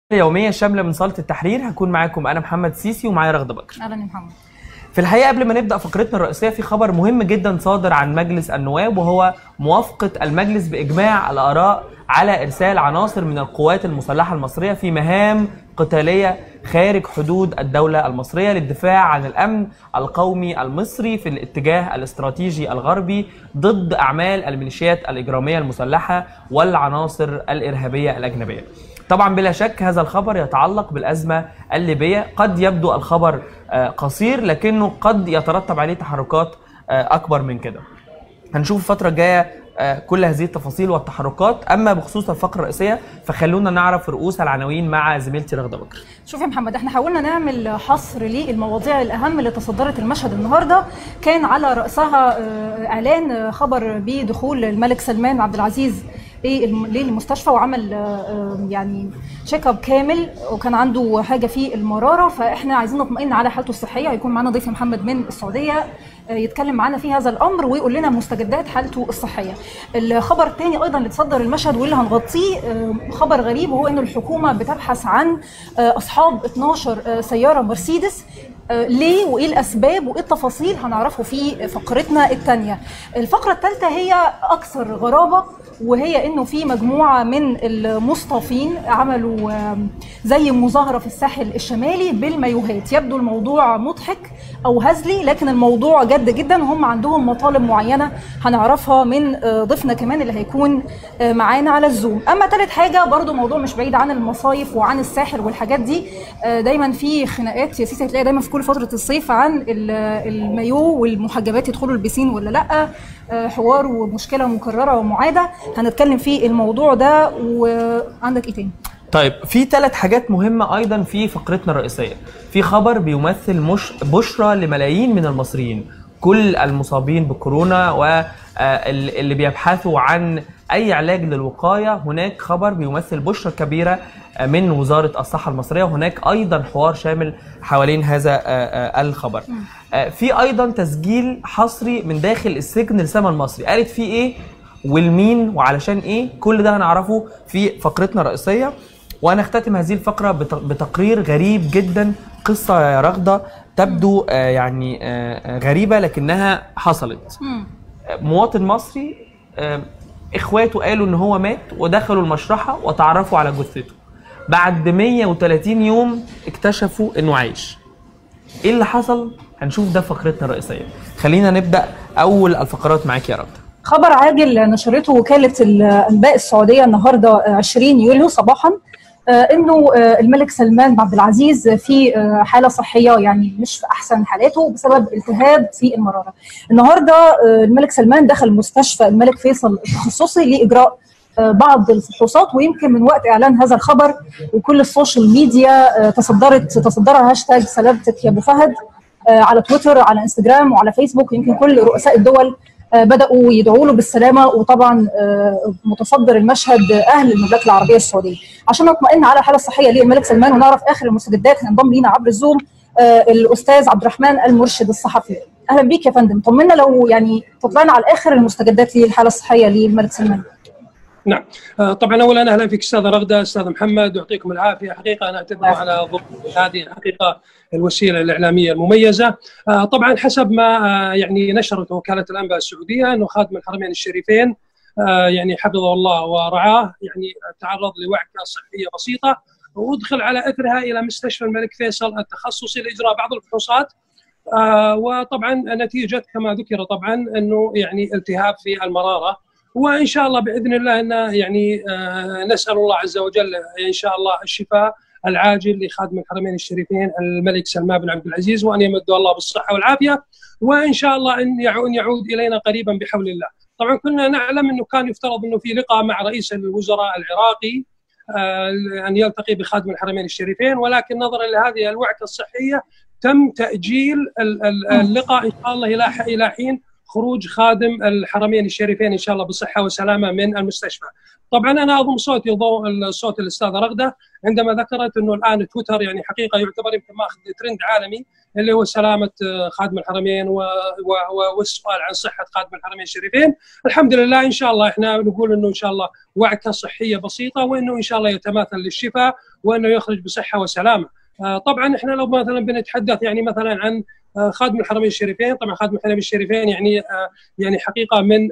يومية شاملة من صالة التحرير. هكون معاكم أنا محمد سيسي ومعايا رغدة بكر. أهلا يا محمد. في الحقيقة قبل ما نبدأ فقرتنا الرئيسية في خبر مهم جدا صادر عن مجلس النواب، وهو موافقة المجلس بإجماع الآراء على إرسال عناصر من القوات المسلحة المصرية في مهام قتالية خارج حدود الدولة المصرية للدفاع عن الأمن القومي المصري في الاتجاه الاستراتيجي الغربي ضد أعمال الميليشيات الإجرامية المسلحة والعناصر الإرهابية الأجنبية. طبعا بلا شك هذا الخبر يتعلق بالأزمة الليبية. قد يبدو الخبر قصير لكنه قد يترتب عليه تحركات أكبر من كده. هنشوف الفترة الجاية كل هذه التفاصيل والتحركات. أما بخصوص الفقرة الرئيسية فخلونا نعرف رؤوس العناوين مع زميلتي رغدة بكر. شوف يا محمد، احنا حاولنا نعمل حصر للمواضيع الأهم اللي تصدرت المشهد النهارده. كان على رأسها إعلان خبر بدخول الملك سلمان عبد العزيز للمستشفى، وعمل يعني تشيك اب كامل، وكان عنده حاجه في المراره، فاحنا عايزين نطمئن على حالته الصحيه. هيكون معانا ضيف محمد من السعوديه يتكلم معانا في هذا الامر ويقول لنا مستجدات حالته الصحيه. الخبر الثاني ايضا اللي تصدر المشهد واللي هنغطيه خبر غريب، وهو ان الحكومه بتبحث عن اصحاب 12 سياره مرسيدس. ليه وايه الاسباب وايه التفاصيل هنعرفه في فقرتنا الثانيه. الفقره الثالثه هي اكثر غرابه، وهي انه في مجموعه من المصطافين عملوا زي مظاهره في الساحل الشمالي بالمايوهات. يبدو الموضوع مضحك او هزلي، لكن الموضوع جد جدا، وهم عندهم مطالب معينه هنعرفها من ضيفنا كمان اللي هيكون معانا على الزوم. اما ثالث حاجه برضو موضوع مش بعيد عن المصايف وعن الساحل والحاجات دي. دايما في خناقات يا سيسي، هتلاقي دايما في كل فتره الصيف عن المايو والمحجبات يدخلوا البسين ولا لا. حوار ومشكله مكرره ومعاده، هنتكلم في الموضوع ده. وعندك ايه تاني؟ طيب، في 3 حاجات مهمة أيضا في فقرتنا الرئيسية. في خبر بيمثل بشرى لملايين من المصريين، كل المصابين بكورونا واللي بيبحثوا عن أي علاج للوقاية. هناك خبر بيمثل بشرى كبيرة من وزارة الصحة المصرية، وهناك أيضا حوار شامل حوالين هذا الخبر. في أيضا تسجيل حصري من داخل السجن لسما المصري، قالت فيه إيه والمين وعلشان إيه. كل ده هنعرفه في فقرتنا الرئيسية. وأنا أختتم هذه الفقرة بتقرير غريب جدا. قصة يا رغدة تبدو يعني غريبة لكنها حصلت. مواطن مصري إخواته قالوا إن هو مات، ودخلوا المشرحة وتعرفوا على جثته. بعد 130 يوم اكتشفوا إنه عايش. إيه اللي حصل؟ هنشوف ده فقرتنا الرئيسية. خلينا نبدأ أول الفقرات معاك يا رغدة. خبر عاجل نشرته وكالة الأنباء السعودية النهارده 20 يوليو صباحا، انه الملك سلمان عبد العزيز في حاله صحيه يعني مش في احسن حالاته بسبب التهاب في المراره. النهارده الملك سلمان دخل مستشفى الملك فيصل التخصصي لاجراء بعض الفحوصات، ويمكن من وقت اعلان هذا الخبر وكل السوشيال ميديا تصدرها هاشتاج سلامتك يا ابو فهد على تويتر، على انستجرام وعلى فيسبوك. يمكن كل رؤساء الدول بدأوا يدعوا له بالسلامة، وطبعا متصدر المشهد أهل المملكة العربية السعودية. عشان نطمئن على الحالة الصحية للملك سلمان ونعرف آخر المستجدات هينضم لينا عبر الزوم الأستاذ عبد الرحمن المرشد الصحفي. أهلا بيك يا فندم، طمنا لو يعني تطلعنا على آخر المستجدات للحالة الصحية للملك سلمان. نعم، طبعا اولا اهلا فيك استاذ رغده، استاذ محمد، يعطيكم العافيه. حقيقه انا اعتذر على ضبط هذه حقيقه الوسيله الاعلاميه المميزه. طبعا حسب ما يعني نشرت وكاله الانباء السعوديه انه خادم الحرمين الشريفين يعني حفظه الله ورعاه يعني تعرض لوعكه صحيه بسيطه، وادخل على اثرها الى مستشفى الملك فيصل التخصصي لاجراء بعض الفحوصات. وطبعا نتيجه كما ذكر طبعا انه يعني التهاب في المراره، وان شاء الله باذن الله ان يعني نسال الله عز وجل ان شاء الله الشفاء العاجل لخادم الحرمين الشريفين الملك سلمان بن عبد العزيز، وان يمد الله بالصحه والعافيه، وان شاء الله ان يعود الينا قريبا بحول الله. طبعا كنا نعلم انه كان يفترض انه في لقاء مع رئيس الوزراء العراقي ان يلتقي بخادم الحرمين الشريفين، ولكن نظرا لهذه الوعكه الصحيه تم تاجيل اللقاء ان شاء الله الى حين، خروج خادم الحرمين الشريفين ان شاء الله بصحه وسلامه من المستشفى. طبعا انا اضم صوتي ضوء صوت الاستاذه رغده عندما ذكرت انه الان تويتر يعني حقيقه يعتبر يمكن ماخذ ترند عالمي اللي هو سلامه خادم الحرمين والسؤال عن صحه خادم الحرمين الشريفين. الحمد لله ان شاء الله احنا نقول انه ان شاء الله وعكه صحيه بسيطه، وانه ان شاء الله يتماثل للشفاء وانه يخرج بصحه وسلامه. طبعا احنا لو مثلا بنتحدث يعني مثلا عن خادم الحرمين الشريفين، طبعا خادم الحرمين الشريفين يعني حقيقه من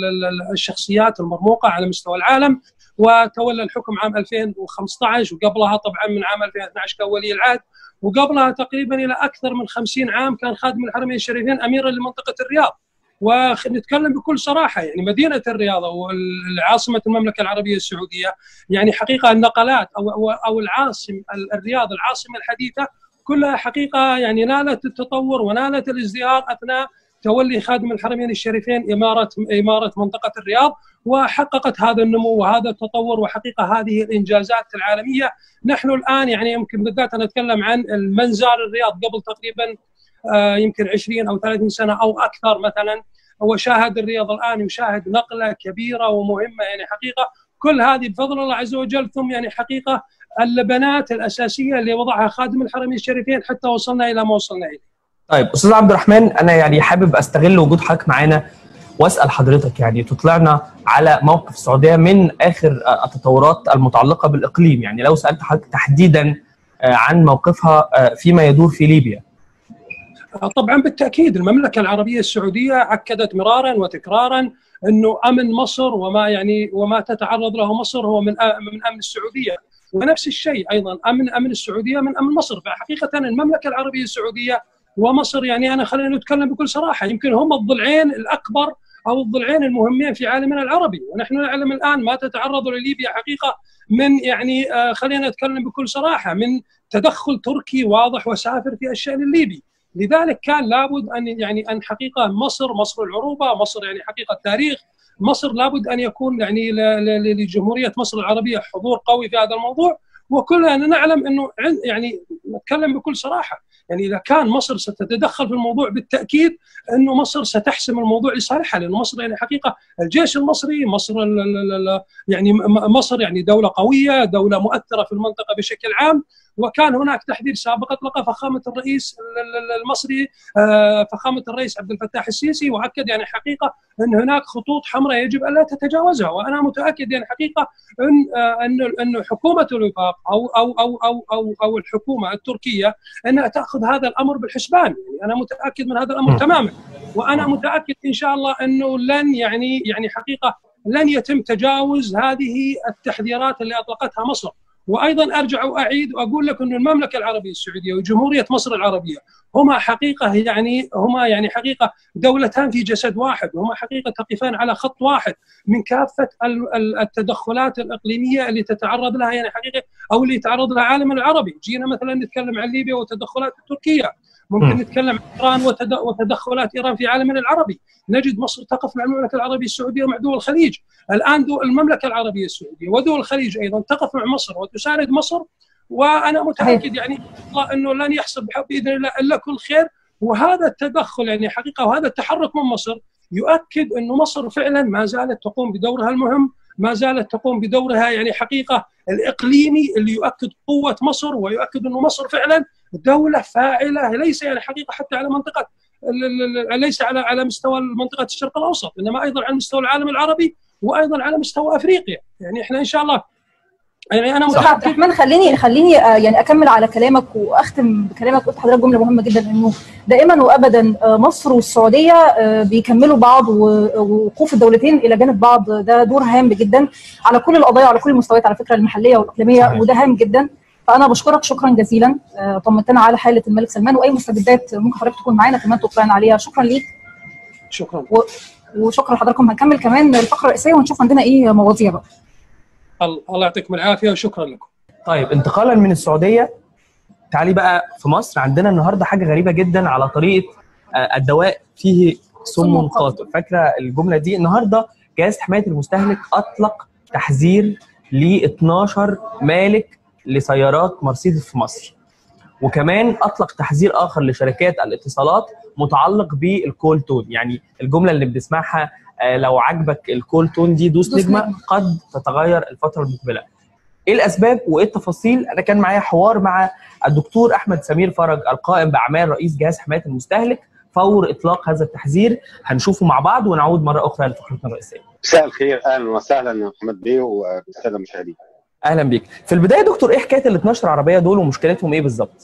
الشخصيات المرموقه على مستوى العالم، وتولى الحكم عام 2015، وقبلها طبعا من عام 2012 كولي العهد، وقبلها تقريبا الى اكثر من 50 عام كان خادم الحرمين الشريفين اميرا لمنطقه الرياض. ونتكلم بكل صراحه يعني مدينه الرياض وعاصمه المملكه العربيه السعوديه يعني حقيقه النقلات او العاصمه الرياض العاصمه الحديثه كلها حقيقه يعني نالت التطور ونالت الازدهار اثناء تولي خادم الحرمين الشريفين اماره منطقه الرياض، وحققت هذا النمو وهذا التطور وحقيقه هذه الانجازات العالميه. نحن الان يعني يمكن بالذات انا اتكلم عن المنزار الرياض قبل تقريبا يمكن 20 او 30 سنه او اكثر مثلا، وشاهد الرياض الان يشاهد نقله كبيره ومهمه يعني حقيقه، كل هذه بفضل الله عز وجل، ثم يعني حقيقه اللبنات الاساسيه اللي وضعها خادم الحرمين الشريفين حتى وصلنا الى ما وصلنا اليه. طيب استاذ عبد الرحمن، انا يعني حابب استغل وجود حضرتك معانا واسال حضرتك يعني تطلعنا على موقف السعوديه من اخر التطورات المتعلقه بالاقليم، يعني لو سالت حضرتك تحديدا عن موقفها فيما يدور في ليبيا. طبعا بالتاكيد المملكه العربيه السعوديه اكدت مرارا وتكرارا انه امن مصر وما تتعرض له مصر هو من امن السعوديه، ونفس الشيء ايضا امن السعوديه من امن مصر. فحقيقه المملكه العربيه السعوديه ومصر يعني انا خلينا نتكلم بكل صراحه يمكن هم الضلعين الاكبر او الضلعين المهمين في عالمنا العربي، ونحن نعلم الان ما تتعرض لليبيا حقيقه من يعني خلينا نتكلم بكل صراحه من تدخل تركي واضح وسافر في الشان الليبي. لذلك كان لابد ان حقيقه مصر العروبه، مصر يعني حقيقه التاريخ، مصر لابد ان يكون يعني لجمهوريه مصر العربيه حضور قوي في هذا الموضوع. وكلنا نعلم انه يعني نتكلم بكل صراحه يعني اذا كان مصر ستتدخل في الموضوع بالتاكيد انه مصر ستحسم الموضوع لصالحها، لانه مصر يعني حقيقه الجيش المصري، مصر يعني دوله قويه، دوله مؤثره في المنطقه بشكل عام. وكان هناك تحذير سابق اطلقه فخامه الرئيس المصري فخامه الرئيس عبد الفتاح السيسي، واكد يعني حقيقه ان هناك خطوط حمراء يجب الا تتجاوزها. وانا متاكد يعني حقيقه ان حكومه الوفاق او الحكومه التركيه انها تاخذ هذا الامر بالحسبان، يعني انا متاكد من هذا الامر تماما. وانا متاكد ان شاء الله انه لن حقيقه لن يتم تجاوز هذه التحذيرات اللي اطلقتها مصر. وايضا ارجع واعيد واقول لك ان المملكه العربيه السعوديه وجمهوريه مصر العربيه هما حقيقه دولتان في جسد واحد، هما حقيقه تقفان على خط واحد من كافه التدخلات الاقليميه اللي تتعرض لها يعني حقيقه او اللي يتعرض لها العالم العربي. جينا مثلا نتكلم عن ليبيا وتدخلات التركيه، ممكن نتكلم عن ايران وتدخلات ايران في عالمنا العربي، نجد مصر تقف مع المملكه العربيه السعوديه ومع دول الخليج. الان المملكه العربيه السعوديه ودول الخليج ايضا تقف مع مصر وتساند مصر، وانا متاكد يعني انه لن يحصل باذن الله الا كل خير. وهذا التدخل يعني حقيقه وهذا التحرك من مصر يؤكد انه مصر فعلا ما زالت تقوم بدورها المهم، ما زالت تقوم بدورها يعني حقيقه الاقليمي اللي يؤكد قوه مصر ويؤكد انه مصر فعلا دوله فاعله، ليس يعني حقيقه حتى على منطقه ليس على مستوى منطقه الشرق الاوسط، انما ايضا على مستوى العالم العربي وايضا على مستوى افريقيا. يعني احنا ان شاء الله يعني انا متاكد. عبد الرحمن خليني يعني اكمل على كلامك واختم بكلامك. قلت لحضرتك جمله مهمه جدا، انه دائما وابدا مصر والسعوديه بيكملوا بعض، ووقوف الدولتين الى جانب بعض ده دور هام جدا على كل القضايا وعلى كل المستويات على فكره المحليه والاقليميه، وده هام جدا. فانا بشكرك شكرا جزيلا، طمنتنا على حاله الملك سلمان، واي مستجدات ممكن حضرتك تكون معانا كمان تطلعنا عليها. شكرا ليك. شكرا وشكرا لحضراتكم. هنكمل كمان الفقره الرئيسيه ونشوف عندنا ايه مواضيع بقى. الله يعطيكم العافيه وشكرا لكم. طيب انتقالا من السعوديه تعالي بقى في مصر. عندنا النهارده حاجه غريبه جدا على طريقه الدواء فيه سم قاتل. فاكره الجمله دي؟ النهارده جهاز حمايه المستهلك اطلق تحذير ل 12 مالك لسيارات مرسيدس في مصر، وكمان اطلق تحذير اخر لشركات الاتصالات متعلق بالكول تون، يعني الجمله اللي بنسمعها لو عجبك الكول تون دي دوس نجمه قد تتغير الفتره المقبله. ايه الاسباب وايه التفاصيل؟ انا كان معايا حوار مع الدكتور احمد سمير فرج القائم باعمال رئيس جهاز حمايه المستهلك فور اطلاق هذا التحذير، هنشوفه مع بعض ونعود مره اخرى لفقرتنا الرئيسيه. مساء الخير، اهلا وسهلا يا محمد بيه والساده المشاهدين. اهلا بيك. في البدايه دكتور، ايه حكايه ال 12 عربيه دول ومشكلتهم ايه بالظبط؟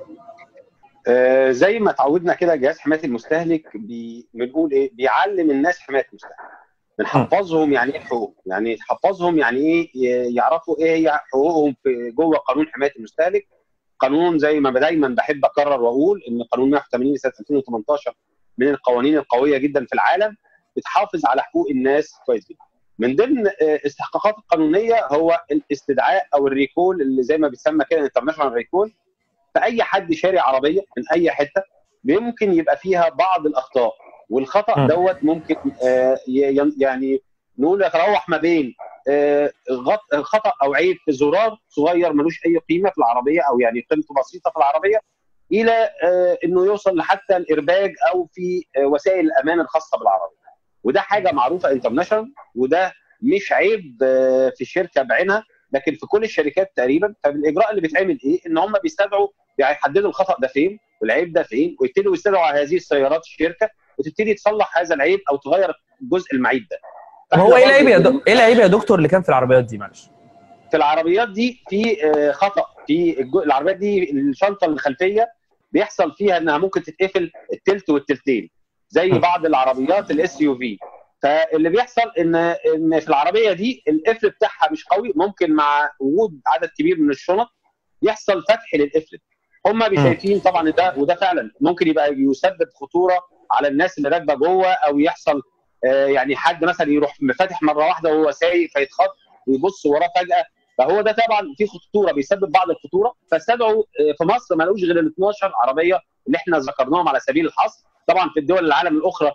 زي ما اتعودنا كده جهاز حمايه المستهلك بنقول ايه؟ بيعلم الناس حمايه المستهلك. بنحفظهم يعني ايه حقوق، يعني تحفظهم يعني ايه يعرفوا ايه هي حقوقهم في جوه قانون حمايه المستهلك. قانون زي ما دايما بحب اكرر واقول ان قانون 180 سنه 2018 من القوانين القويه جدا في العالم، بتحافظ على حقوق الناس كويس جدا. من ضمن استحقاقات القانونيه هو الاستدعاء او الريكول، اللي زي ما بيتسمى كده انترناشونال ريكول. فاي حد شاري عربيه من اي حته ممكن يبقى فيها بعض الاخطاء، والخطا دوت ممكن يعني نقول يتراوح ما بين خطا او عيب في زرار صغير ملوش اي قيمه في العربيه، او يعني قيمته بسيطه في العربيه، الى انه يوصل لحتى الارباك او في وسائل الامان الخاصه بالعربيه. وده حاجه معروفه انترناشونال، وده مش عيب في الشركه بعينها لكن في كل الشركات تقريبا. فالاجراء اللي بيتعمل ايه؟ ان هم بيستدعوا يعني يحددوا الخطا ده فين والعيب ده فين، ويبتدوا يستدعوا على هذه السيارات الشركه وتبتدي تصلح هذا العيب او تغير الجزء المعيب ده. هو ايه العيب يا دكتور اللي كان في العربيات دي؟ معلش. في العربيات دي في خطا في العربيات دي، الشنطه الخلفيه بيحصل فيها انها ممكن تتقفل التلت والتلتين زي بعض العربيات الاس يو في. فاللي بيحصل ان في العربيه دي القفل بتاعها مش قوي، ممكن مع وجود عدد كبير من الشنط يحصل فتح للقفل. هم شايفين طبعا ده، وده فعلا ممكن يبقى يسبب خطوره على الناس اللي راكبه جوه، او يحصل يعني حد مثلا يروح مفاتح مره واحده وهو سايق فيتخض ويبص وراه فجاه. فهو ده طبعا في خطوره، بيسبب بعض الخطوره. فاستدعوا في مصر ما لقوش غير ال 12 عربيه اللي احنا ذكرناهم على سبيل الحصر. طبعا في الدول العالم الاخرى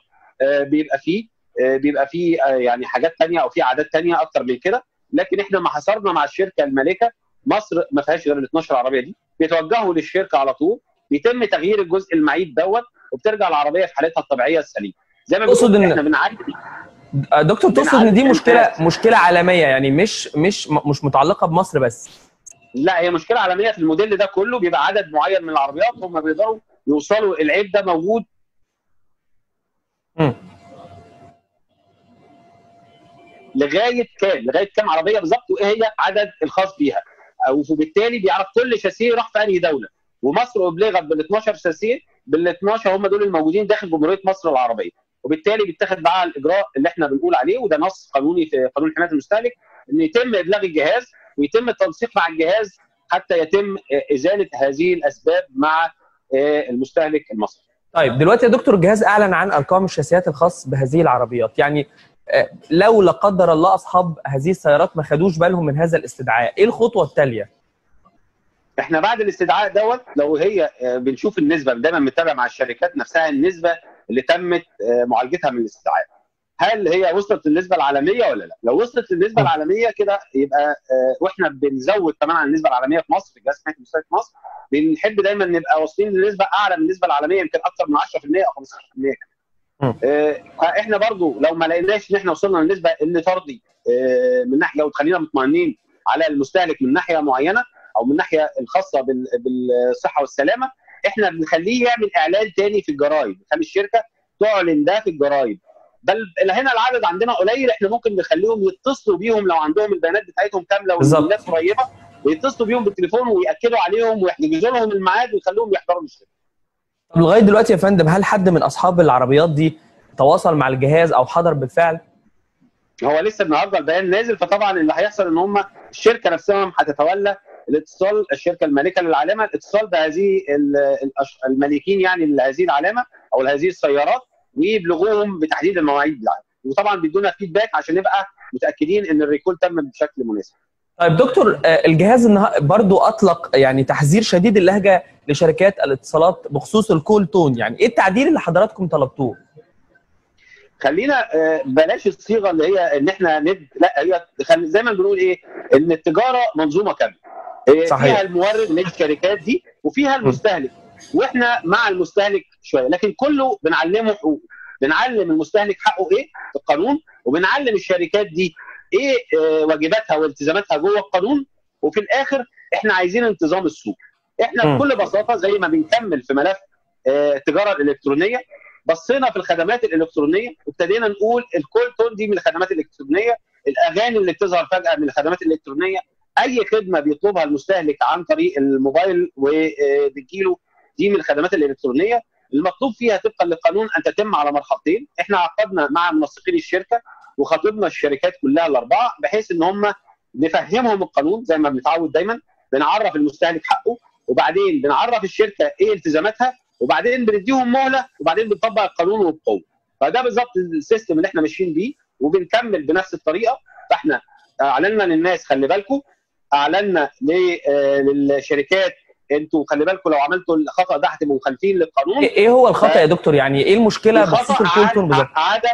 بيبقى فيه يعني حاجات ثانيه او في اعداد ثانيه اكتر من كده، لكن احنا ما حصرنا مع الشركه المالكه. مصر ما فيهاش غير ال 12 عربيه دي، بيتوجهوا للشركه على طول، بيتم تغيير الجزء المعيب دوت، وبترجع العربيه في حالتها الطبيعيه السليمه. زي ما بنقول احنا بنعدي. دكتور تقصد ان دي مشكله عالميه، يعني مش متعلقه بمصر بس؟ لا، هي مشكله عالميه. في الموديل ده كله بيبقى عدد معين من العربيات هم بيقدروا يوصلوا العيب ده موجود. لغايه كام عربيه بالظبط، وايه هي عدد الخاص بيها، وبالتالي بيعرف كل شاسيه راح في انهي دوله. ومصر ابلغت بال 12 شاسيه، بال 12 هم دول الموجودين داخل جمهوريه مصر العربيه، وبالتالي بيتخذ معاها الاجراء اللي احنا بنقول عليه، وده نص قانوني في قانون حمايه المستهلك، ان يتم ابلاغ الجهاز ويتم التنسيق مع الجهاز حتى يتم ازاله هذه الاسباب مع المستهلك المصري. طيب دلوقتي يا دكتور، الجهاز اعلن عن ارقام الشاسيات الخاص بهذه العربيات، يعني لو لا قدر الله اصحاب هذه السيارات ما خدوش بالهم من هذا الاستدعاء، ايه الخطوه التاليه؟ احنا بعد الاستدعاء دوت، لو هي بنشوف النسبه، دايما بنتابع مع الشركات نفسها النسبه اللي تمت معالجتها من الاستدعاء، هل هي وصلت للنسبه العالميه ولا لا؟ لو وصلت للنسبه العالميه كده يبقى واحنا بنزود كمان عن النسبه العالميه في مصر، في جهاز حمايه المستهلك في مصر بنحب دايما نبقى واصلين لنسبه اعلى من النسبه العالميه، يمكن اكثر من 10% او 15%. فاحنا برضو لو ما لقيناش ان احنا وصلنا للنسبه اللي ترضي من ناحيه وتخلينا مطمئنين على المستهلك من ناحيه معينه، او من ناحيه الخاصه بالصحه والسلامه، احنا بنخليه يعمل اعلان تاني في الجرايد، نخلي الشركه تعلن ده في الجرايد. بل هنا العدد عندنا قليل، احنا ممكن نخليهم يتصلوا بيهم لو عندهم البيانات بتاعتهم كامله والناس قريبه، ويتصلوا بيهم بالتليفون وياكدوا عليهم ويحجزوا لهم الميعاد ويخلوهم يحضروا الشركه. طب لغايه دلوقتي يا فندم، هل حد من اصحاب العربيات دي تواصل مع الجهاز او حضر بالفعل؟ هو لسه النهارده البيان نازل، فطبعا اللي هيحصل ان هم الشركه نفسها هتتولى الاتصال، الشركه المالكه للعلامه، الاتصال بهذه المالكين يعني لهذه العلامه او لهذه السيارات، ويبلغوهم بتحديد المواعيد بتاعتها، وطبعا بيدونا فيدباك عشان نبقى متاكدين ان الريكول تم بشكل مناسب. طيب دكتور، الجهاز برضو اطلق يعني تحذير شديد اللهجه لشركات الاتصالات بخصوص الكول تون، يعني ايه التعديل اللي حضراتكم طلبتوه؟ خلينا بلاش الصيغه اللي هي ان احنا لا، هي زي ما بنقول ايه، ان التجاره منظومه كامله. صحيح. فيها المورد اللي هي الشركات دي، وفيها المستهلك، واحنا مع المستهلك شويه، لكن كله بنعلمه حقوقه، بنعلم المستهلك حقه ايه في القانون، وبنعلم الشركات دي ايه واجباتها والتزاماتها جوه القانون. وفي الاخر احنا عايزين انتظام السوق. احنا بكل بساطه زي ما بنكمل في ملف التجاره الالكترونيه، بصينا في الخدمات الالكترونيه وابتدينا نقول الكول تون دي من الخدمات الالكترونيه، الاغاني اللي بتظهر فجاه من الخدمات الالكترونيه، اي خدمه بيطلبها المستهلك عن طريق الموبايل وبتجيله دي من الخدمات الالكترونيه. المطلوب فيها طبقا للقانون ان تتم على مرحلتين. احنا عقدنا مع منسقين الشركه وخاطبنا الشركات كلها الاربعه بحيث ان هم نفهمهم القانون زي ما بنتعود دايما، بنعرف المستهلك حقه، وبعدين بنعرف الشركه ايه التزاماتها، وبعدين بنديهم مهله، وبعدين بنطبق القانون وبقوه. فده بالظبط السيستم اللي احنا ماشيين بيه، وبنكمل بنفس الطريقه. فاحنا اعلنا للناس خلي بالكم، اعلنا للشركات انتوا خلي بالكم لو عملتوا الخطا ده هتبقوا مخالفين للقانون. ايه هو الخطا يا دكتور؟ يعني ايه المشكله بخصوص الكول تون بالظبط؟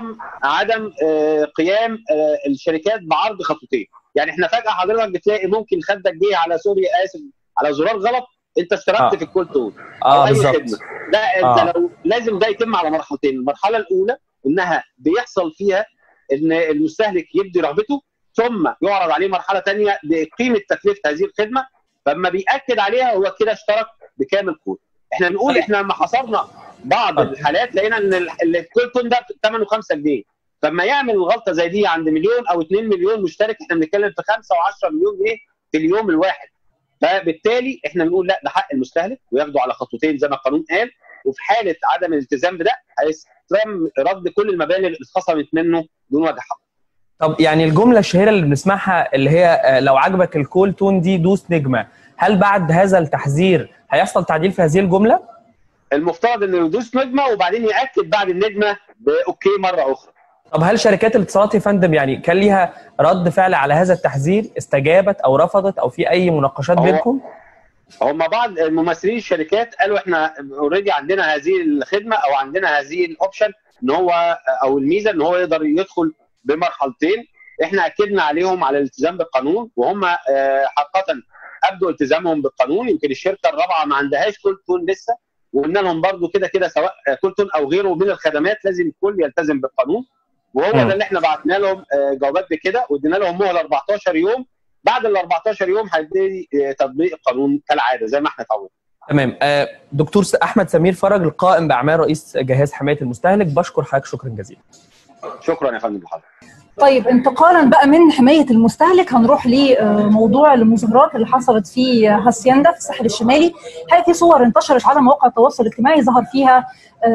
عدم قيام الشركات بعرض خطوتين. يعني احنا فجاه حضرتك بتلاقي ممكن خدك جه على اسف على زرار غلط، انت اشتركت في الكول تون او اي خدمه. لا انت لو لازم ده يتم على مرحلتين. المرحله الاولى انها بيحصل فيها ان المستهلك يبدي رغبته، ثم يعرض عليه مرحله ثانيه بقيمه تكلفه هذه الخدمه، فلما بياكد عليها هو كده اشترك بكامل كود. احنا بنقول احنا لما حصرنا بعض الحالات لقينا ان الكول تون ده ثمنه 5 جنيه، فلما يعمل الغلطه زي دي عند مليون او 2 مليون مشترك احنا بنتكلم في 5 و10 مليون جنيه في اليوم الواحد. فبالتالي احنا بنقول لا، ده حق المستهلك وياخده على خطوتين زي ما القانون قال، وفي حاله عدم الالتزام بده هيتم رد كل المبالغ اللي اتخصمت منه دون وجه حق. طب يعني الجمله الشهيره اللي بنسمعها اللي هي لو عجبك الكول تون دي دوس نجمه، هل بعد هذا التحذير هيحصل تعديل في هذه الجمله؟ المفترض انه يدوس نجمه وبعدين ياكد بعد النجمه باوكي مره اخرى. طب هل شركات الاتصالات يا فندم يعني كان ليها رد فعل على هذا التحذير؟ استجابت او رفضت او في اي مناقشات بينكم؟ هم بعض ممثلين الشركات قالوا احنا اوريدي عندنا هذه الخدمه او عندنا هذه الاوبشن ان هو او الميزه ان هو يقدر يدخل بمرحلتين. احنا اكدنا عليهم على الالتزام بالقانون، وهم حقيقه ابدوا التزامهم بالقانون. يمكن الشركه الرابعه ما عندهاش كول تون لسه، وقلنا لهم برضو كده كده سواء كول تون او غيره من الخدمات لازم الكل يلتزم بالقانون، وهو ده اللي احنا بعتنا لهم جوابات بكده، وادينا لهم مهله 14 يوم. بعد ال 14 يوم هيبتدي تطبيق القانون كالعاده زي ما احنا اتعودنا. تمام. دكتور احمد سمير فرج القائم باعمال رئيس جهاز حمايه المستهلك، بشكر حضرتك شكرا جزيلا. شكرا يا فندم لحضرتك. طيب انتقالا بقى من حمايه المستهلك هنروح لموضوع المظاهرات اللي حصلت في هاسيندا في الساحل الشمالي. في صور انتشرت على مواقع التواصل الاجتماعي ظهر فيها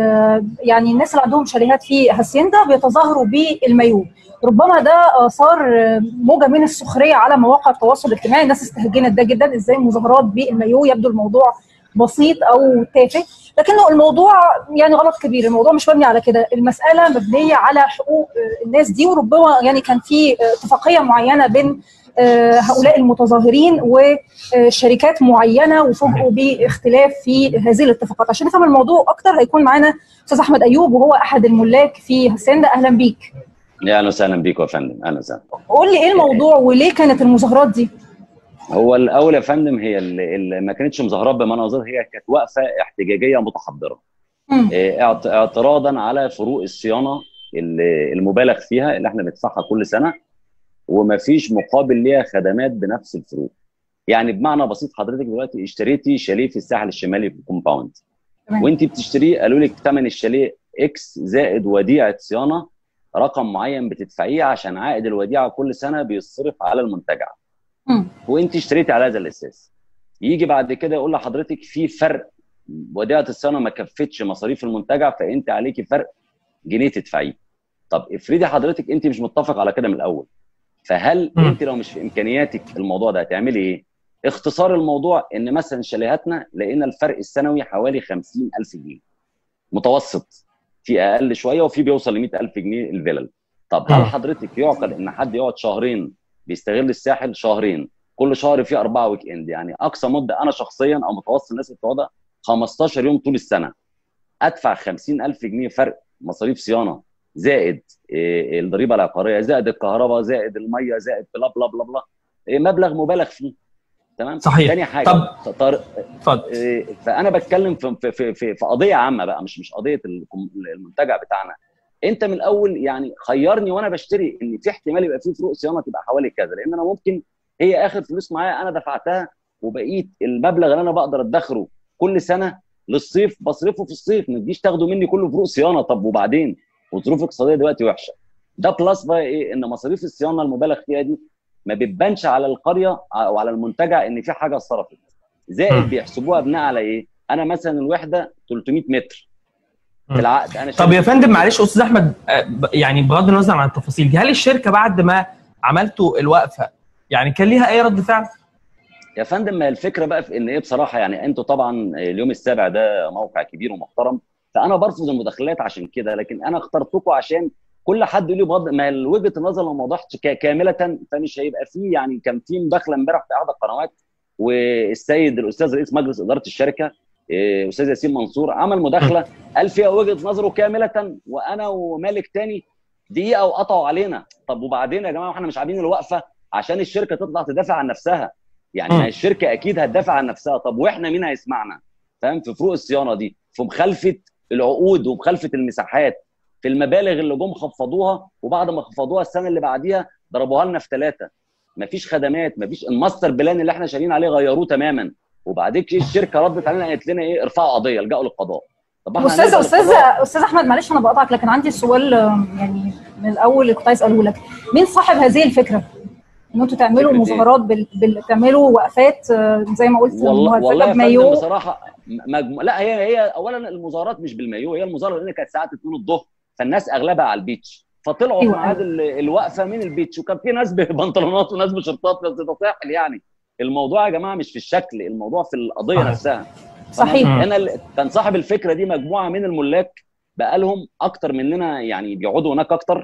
يعني الناس اللي عندهم شاليهات في هاسيندا بيتظاهروا بالمايو. ربما ده اثار موجه من السخريه على مواقع التواصل الاجتماعي، الناس استهجنت ده جدا، ازاي مظاهرات بالمايو؟ يبدو الموضوع بسيط او تافه، لكنه الموضوع يعني غلط كبير. الموضوع مش مبني على كده، المساله مبنيه على حقوق الناس دي، وربما يعني كان في اتفاقيه معينه بين هؤلاء المتظاهرين وشركات معينه وفوجئوا باختلاف في هذه الاتفاقات. عشان نفهم الموضوع اكتر هيكون معانا استاذ احمد ايوب وهو احد الملاك في هاسيندا. اهلا بيك. يا اهلا وسهلا بيك يا فندم. اهلا وسهلا. قول لي ايه الموضوع وليه كانت المظاهرات دي؟ هو الاول يا فندم هي اللي ما كانتش مظاهرات بمناظر، هي كانت وقفه احتجاجيه متحضره اعتراضا على فروق الصيانه المبالغ فيها اللي احنا بندفعها كل سنه، وما فيش مقابل ليها خدمات بنفس الفروق. يعني بمعنى بسيط، حضرتك دلوقتي اشتريتي شاليه في الساحل الشمالي في الكومباوند، وانت بتشتريه قالوا لك ثمن الشاليه اكس زائد وديعه صيانه رقم معين بتدفعيه عشان عائد الوديعه كل سنه بيصرف على المنتجع، وانت اشتريتي على هذا الاساس. يجي بعد كده يقول لحضرتك في فرق، وديعه الصيانه ما كفتش مصاريف المنتجع فانت عليكي فرق جنيه تدفعيه. طب افرضي حضرتك انت مش متفق على كده من الاول، فهل انت لو مش في امكانياتك الموضوع ده هتعملي ايه؟ اختصار الموضوع ان مثلا شاليهاتنا لقينا الفرق السنوي حوالي 50,000 جنيه متوسط، في اقل شويه وفي بيوصل ل 100,000 جنيه الفلل. طب هل حضرتك يعقل ان حد يقعد شهرين بيستغل الساحل شهرين، كل شهر فيه 4 ويك اند، يعني اقصى مده انا شخصيا او متوسط الناس اللي بتقعدها 15 يوم طول السنه، ادفع 50,000 جنيه فرق مصاريف صيانه زائد الضريبه العقاريه زائد الكهرباء زائد الميه زائد بلا بلا بلا بلا، مبلغ مبالغ فيه. تمام. صحيح. تاني حاجه طب اتفضل. فانا بتكلم في قضيه عامه بقى، مش قضيه المنتجع بتاعنا. انت من الاول يعني خيرني وانا بشتري ان في احتمال يبقى في فروق صيانه تبقى حوالي كذا، لان انا ممكن هي اخر فلوس معايا انا دفعتها، وبقيت المبلغ اللي انا بقدر ادخره كل سنه للصيف بصرفه في الصيف، ما تجيش تاخدوا مني كله فروق صيانه. طب وبعدين؟ والظروف الاقتصاديه دلوقتي وحشه. ده بلس بقى ايه؟ ان مصاريف الصيانه المبالغ فيها دي ما بتبانش على القريه او على المنتجع ان في حاجه اتصرفت. زائد بيحسبوها بناء على ايه؟ انا مثلا الوحده 300 متر في العقد. انا طب يا فندم معلش استاذ احمد، يعني بغض النظر عن التفاصيل دي، هل الشركه بعد ما عملتوا الوقفه يعني كان ليها اي رد فعل؟ يا فندم ما الفكره بقى في ان ايه بصراحه، يعني انتوا طبعا اليوم السابع ده موقع كبير ومحترم، فانا برفض المداخلات عشان كده، لكن انا اخترتكم عشان كل حد يقول لي بغض ما وجهه النظر لو ما وضحتش كامله فمش هيبقى فيه. يعني كان في مداخله امبارح في احد القنوات، والسيد الاستاذ رئيس مجلس اداره الشركه استاذ ياسين منصور عمل مداخله قال فيها وجهه نظره كامله، وانا ومالك تاني دقيقه وقطعوا علينا. طب وبعدين يا جماعه احنا مش عاملين الوقفه عشان الشركه تطلع تدافع عن نفسها؟ يعني ما الشركه اكيد هتدافع عن نفسها. طب واحنا مين هيسمعنا؟ فاهم؟ في فروق الصيانه دي، في مخالفه العقود ومخالفه المساحات، في المبالغ اللي جم خفضوها، وبعد ما خفضوها السنه اللي بعديها ضربوها لنا في 3. مفيش خدمات، مفيش الماستر بلان اللي احنا شغالين عليه غيروه تماما. وبعدين الشركه ردت علينا قالت لنا ايه؟ ارفعوا قضيه، الجأوا للقضاء. طب استاذ احمد معلش انا بقطعك، لكن عندي سؤال يعني من الاول اللي كنت عايز اساله لك. مين صاحب هذه الفكره؟ ان انتوا تعملوا مظاهرات تعملوا وقفات زي ما قلت والله بمايو بصراحه لا هي اولا المظاهرات مش بالمايو، هي المظاهره لان كانت الساعه 2 الظهر، فالناس اغلبها على البيتش، فطلعوا في ميعاد الوقفه من البيتش، وكان في ناس ببنطلونات وناس بشرطات، بس ده ساحل. يعني الموضوع يا جماعه مش في الشكل، الموضوع في القضيه نفسها. صحيح. انا كان صاحب الفكره دي مجموعه من الملاك بقالهم اكتر مننا، يعني بيقعدوا هناك اكتر،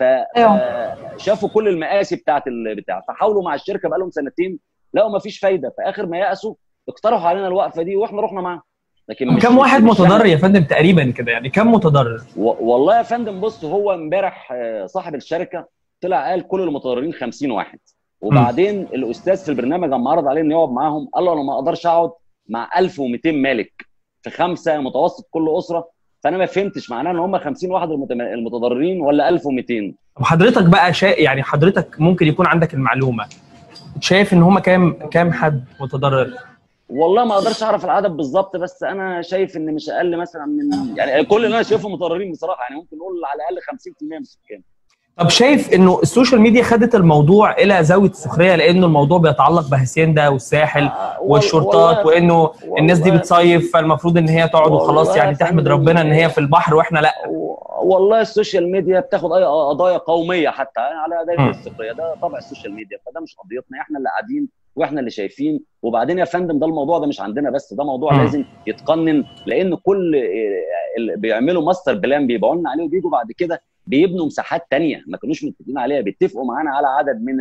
فشافوا كل المقاسي بتاعت البتاع، فحاولوا مع الشركه بقالهم 2 سنين، لقوا ما فيش فايده، فاخر ما يأسوا اقترحوا علينا الوقفه دي واحنا رحنا معاهم. لكن كم واحد متضرر يا فندم تقريبا كده؟ يعني كم متضرر؟ والله يا فندم بص، هو امبارح صاحب الشركه طلع قال كل المتضررين 50 واحد، وبعدين الاستاذ في البرنامج لما عرض عليه انه يقعد معاهم قال له انا ما اقدرش اقعد مع 1200 مالك في 5 متوسط كل اسره، فانا ما فهمتش معناه ان هم 50 واحد المتضررين ولا 1200. وحضرتك بقى يعني حضرتك ممكن يكون عندك المعلومه، شايف ان هم كام حد متضرر؟ والله ما اقدرش اعرف العدد بالظبط، بس انا شايف ان مش اقل مثلا من يعني كل اللي انا شايفهم متضررين بصراحه، يعني ممكن نقول على الاقل 50% من السكان. طب شايف انه السوشيال ميديا خدت الموضوع الى زاويه السخريه، لانه الموضوع بيتعلق بهاسيندا والساحل والشرطات، وانه الناس دي بتصيف فالمفروض ان هي تقعد وخلاص، يعني تحمد ربنا ان هي في البحر واحنا لا. والله السوشيال ميديا بتاخد اي قضايا قوميه حتى على دايره السخريه، ده طبع السوشيال ميديا، فده مش قضيتنا، احنا اللي قاعدين واحنا اللي شايفين. وبعدين يا فندم ده الموضوع ده مش عندنا بس، ده موضوع لازم يتقنن، لان كل اللي بيعملوا ماستر بلان بيبيعوا لنا عليه وبيجوا بعد كده بيبنوا مساحات ثانيه ما كانوش متفقين عليها، بيتفقوا معانا على عدد من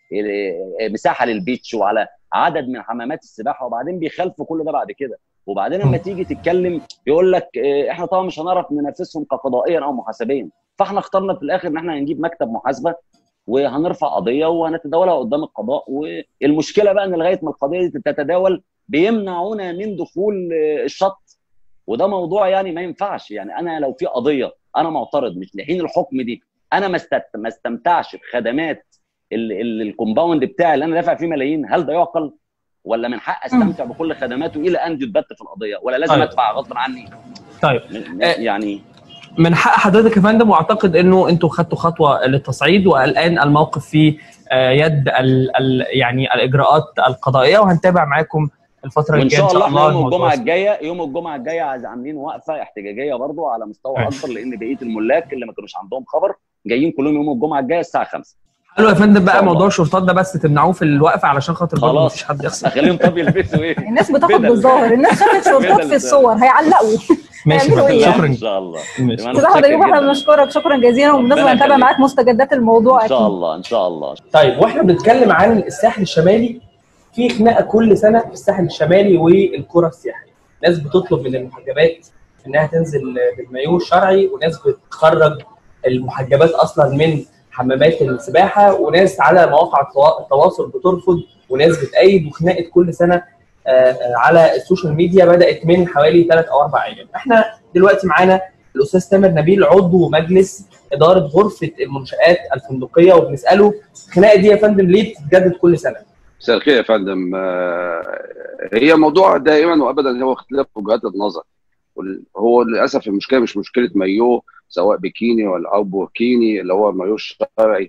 مساحه للبيتش وعلى عدد من حمامات السباحه، وبعدين بيخالفوا كل ده بعد كده. وبعدين لما تيجي تتكلم يقول لك احنا طبعا مش هنعرف ننافسهم كقضائيا او محاسبيا، فاحنا اخترنا في الاخر ان احنا هنجيب مكتب محاسبه وهنرفع قضيه وهنتداولها قدام القضاء. والمشكله بقى ان لغايه ما القضيه دي تتداول بيمنعونا من دخول الشط، وده موضوع يعني ما ينفعش. يعني انا لو في قضيه انا معترض مش لحين الحكم دي، انا ما استمتعش بخدمات الكومباوند بتاعي اللي انا دافع فيه ملايين، هل ده يعقل؟ ولا من حق استمتع بكل خدماته الى ان يتبت في القضيه، ولا لازم ادفع غصب عني؟ طيب يعني من حق حضرتك يا فندم، واعتقد انه انتوا خدتوا خطوه للتصعيد، والان الموقف في يد يعني الاجراءات القضائيه، وهنتابع معاكم الفتره الجايه ان شاء الله. يوم الجمعه الجايه عاملين وقفه احتجاجيه برضو على مستوى اكبر، لان بقيه الملاك اللي ما كانوش عندهم خبر جايين كلهم يوم الجمعه الجايه الساعه 5. حلو يا فندم. بقى موضوع الشرطات ده بس تمنعوه في الوقفه علشان خاطر برضه مفيش حد يخسر. اخليهم طب يلبسوا ايه؟ الناس بتاخد بالظاهر، الناس شافت شرطات في الصور هيعلقوا. ماشي شكرا ان شاء الله. استاذ احمد ايوب احنا بنشكرك شكرا جزيلا، وبالنسبه هنتابع معاك مستجدات الموضوع ان شاء الله ان شاء الله. طيب واحنا بنتكلم عن الساحل الشمالي، في خناقه كل سنه في الساحل الشمالي والقرى السياحيه، ناس بتطلب من المحجبات انها تنزل بالمايو الشرعي، وناس بتخرج المحجبات اصلا من حمامات السباحه، وناس على مواقع التواصل بترفض وناس بتأيد، وخناقه كل سنه على السوشيال ميديا بدات من حوالي 3 أو 4 ايام. احنا دلوقتي معانا الاستاذ تامر نبيل عضو مجلس اداره غرفه المنشآت الفندقيه، وبنساله الخناقه دي يا فندم ليه بتتجدد كل سنه؟ مساء الخير يا فندم. هي موضوع دائما وابدا هو اختلاف وجهات النظر. هو للاسف المشكله مش مشكله مايو سواء بيكيني ولا او بوركيني اللي هو مايو الشرعي.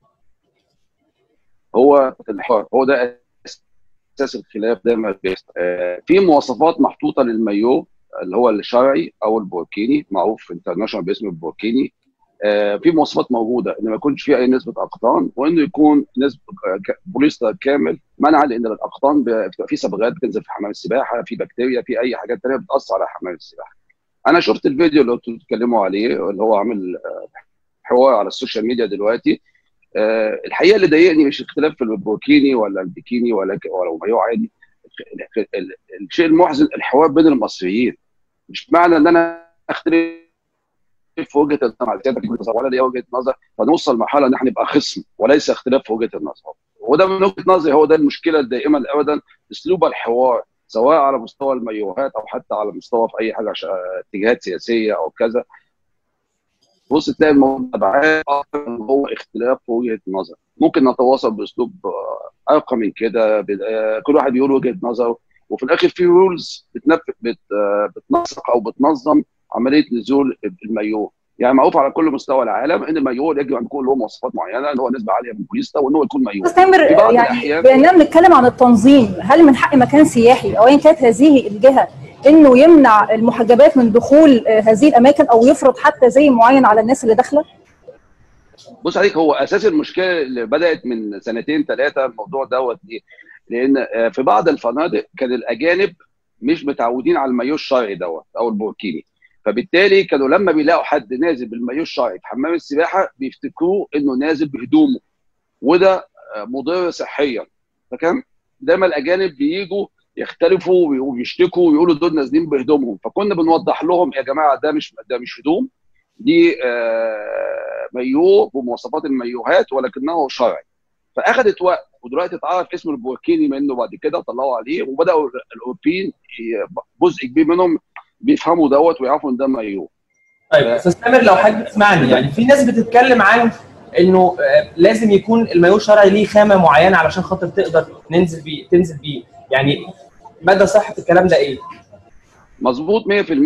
هو ده اساس الخلاف دايما بيحصل. في مواصفات محطوطه للمايو اللي هو الشرعي او البوركيني، معروف انترناشونال باسم البوركيني. في مواصفات موجوده ان ما يكونش فيه اي نسبه اقطان، وانه يكون نسبه بوليستر كامل، منعا لان الاقطان بتبقى فيه صبغات بتنزل في حمام السباحه، في بكتيريا، في اي حاجات ثانيه بتاثر على حمام السباحه. انا شفت الفيديو اللي انتوا بتتكلموا عليه اللي هو عامل حوار على السوشيال ميديا دلوقتي. الحقيقه اللي ضايقني مش اختلاف في البوركيني ولا البيكيني ولا مايو عادي. الشيء المحزن الحوار بين المصريين. مش معنى ان انا اختلف في وجهه النظر ولا ليا وجهه نظر فنوصل لمرحله ان احنا نبقى خصم، وليس اختلاف في وجهه النظر. وده من وجهه نظري هو ده المشكله الدائمه ابدا، اسلوب الحوار سواء على مستوى المايوهات او حتى على مستوى في اي حاجه اتجاهات سياسيه او كذا. بص تلاقي الموضوع ابعاد هو اختلاف في وجهه نظر. ممكن نتواصل باسلوب ارقى من كده، كل واحد بيقول وجهه نظره، وفي الاخر في رولز بتنسق او بتنظم عمليه نزول المايو. يعني معروف على كل مستوى العالم ان المايو يجب ان يكون له مواصفات معينه، ان هو نسبه عاليه من البوليستا، وان هو يكون مايو. يعني باننا بنتكلم عن التنظيم، هل من حق مكان سياحي او ايا كانت هذه الجهه انه يمنع المحجبات من دخول هذه الاماكن او يفرض حتى زي معين على الناس اللي داخله؟ بص عليك، هو اساس المشكله اللي بدات من 2 3 الموضوع دوت ليه؟ لان في بعض الفنادق كان الاجانب مش متعودين على المايو الشرعي دوت او البوركيني، فبالتالي كانوا لما بيلاقوا حد نازل بالمايو الشرعي في حمام السباحه بيفتكروه انه نازل بهدومه، وده مضر صحيا. فكان دايما الاجانب بييجوا يختلفوا وبيشتكوا ويقولوا دول نازلين بهدومهم، فكنا بنوضح لهم يا جماعه ده مش هدوم، دي مايو بمواصفات المايوهات ولكنه شرعي. فاخذت وقت، ودلوقتي اتعرف اسم البوركيني منه بعد كده طلعوا عليه، وبداوا الاوروبيين جزء كبير منهم بيفهموا دوت ويعرفوا ان ده مايو. طيب استاذ تامر لو حضرتك تسمعني، يعني في ناس بتتكلم عن انه لازم يكون المايو الشرعي ليه خامه معينه علشان خاطر تقدر تنزل بيه، يعني مدى صحه الكلام ده ايه؟ مظبوط 100%.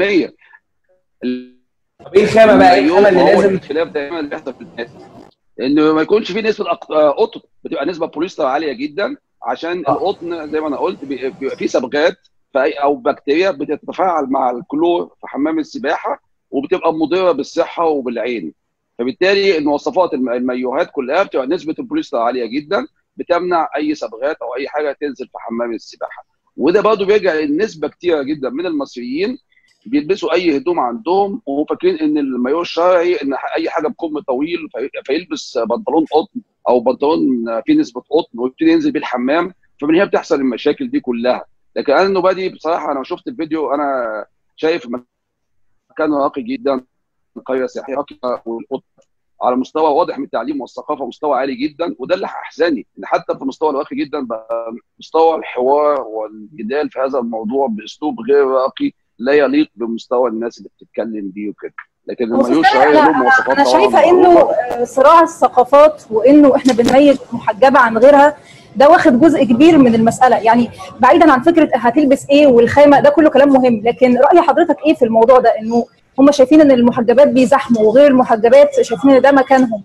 طب ايه الخامه بقى؟ ايه الخامه اللي لازم؟ الخلاف دايما اللي بيحصل في الناس انه ما يكونش في نسبه قطن، بتبقى نسبه بوليستر عاليه جدا، عشان القطن زي ما انا قلت بيبقى فيه صبغات او بكتيريا بتتفاعل مع الكلور في حمام السباحه وبتبقى مضره بالصحه وبالعين. فبالتالي المواصفات المايوهات كلها بتبقى نسبه البوليستر عاليه جدا، بتمنع اي صبغات او اي حاجه تنزل في حمام السباحه. وده برضه بيرجع للنسبه كتيره جدا من المصريين بيلبسوا اي هدوم عندهم وفاكرين ان المايو الشرعي ان اي حاجه بكم طويل فيلبس بنطلون قطن او بنطلون فيه نسبه قطن ويبتدي ينزل بيه الحمام، فمن هنا بتحصل المشاكل دي كلها. لكن انا النوبادي بصراحه انا شفت الفيديو، انا شايف مكان راقي جدا، قريه سياحيه راقيه، والقطن على مستوى واضح من التعليم والثقافه مستوى عالي جدا. وده اللي احزني ان حتى في مستوى راقي جدا بقى مستوى الحوار والجدال في هذا الموضوع باسلوب غير راقي لا يليق بمستوى الناس اللي بتتكلم بيه وكده. لكن المايو الشرعي له مواصفات. انا شايفه انه صراع الثقافات وانه احنا بنميز محجبه عن غيرها ده واخد جزء كبير من المساله، يعني بعيدا عن فكره هتلبس ايه والخامه، ده كله كلام مهم، لكن راي حضرتك ايه في الموضوع ده؟ انه هم شايفين ان المحجبات بيزاحموا وغير المحجبات شايفين ان ده مكانهم،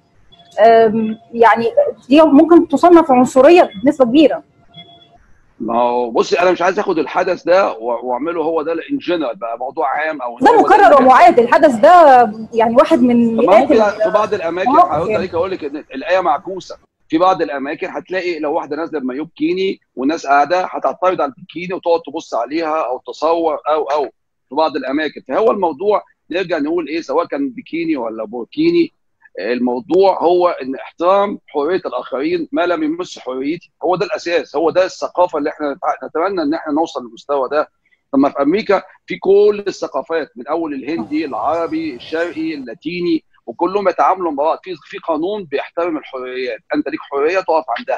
يعني دي ممكن تصنف عنصريه بنسبه كبيره. ما هو بصي انا مش عايز اخد الحدث ده واعمله هو ده ان جنرال بقى موضوع عام او ده مكرر ومعاد. الحدث ده يعني واحد من ممكن في بعض الاماكن هرد عليك اقول لك ان الايه معكوسه. في بعض الاماكن هتلاقي لو واحده نازله بمايو بكيني والناس قاعده هتعترض على البكيني وتقعد تبص عليها او تصور او في بعض الاماكن. فهو الموضوع نرجع نقول ايه، سواء كان بكيني ولا بوركيني، الموضوع هو ان احترام حريه الاخرين ما لم يمس حريتي. هو ده الاساس، هو ده الثقافه اللي احنا نتمنى ان احنا نوصل للمستوى ده. لما في امريكا في كل الثقافات من اول الهندي العربي الشرقي اللاتيني وكلهم يتعاملوا مع بعض في قانون بيحترم الحريات. انت ليك حريه تقف عندها،